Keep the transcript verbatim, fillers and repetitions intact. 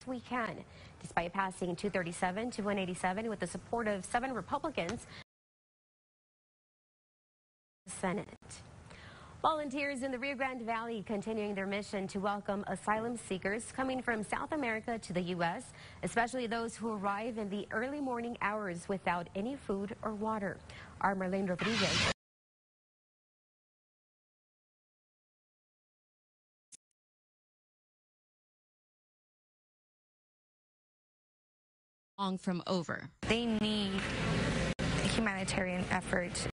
we can. Despite passing two thirty-seven to one eighty-seven with the support of seven Republicans, the Senate. Volunteers in the Rio Grande Valley continuing their mission to welcome asylum seekers coming from South America to the U S, especially those who arrive in the early morning hours without any food or water. Our Marlene Rodriguez. Long from over. They need humanitarian effort.